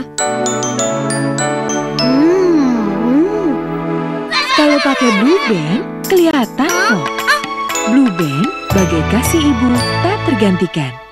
Kalau pakai Blue Band, kelihatan kok. Blue Band bagai kasih ibu tak tergantikan.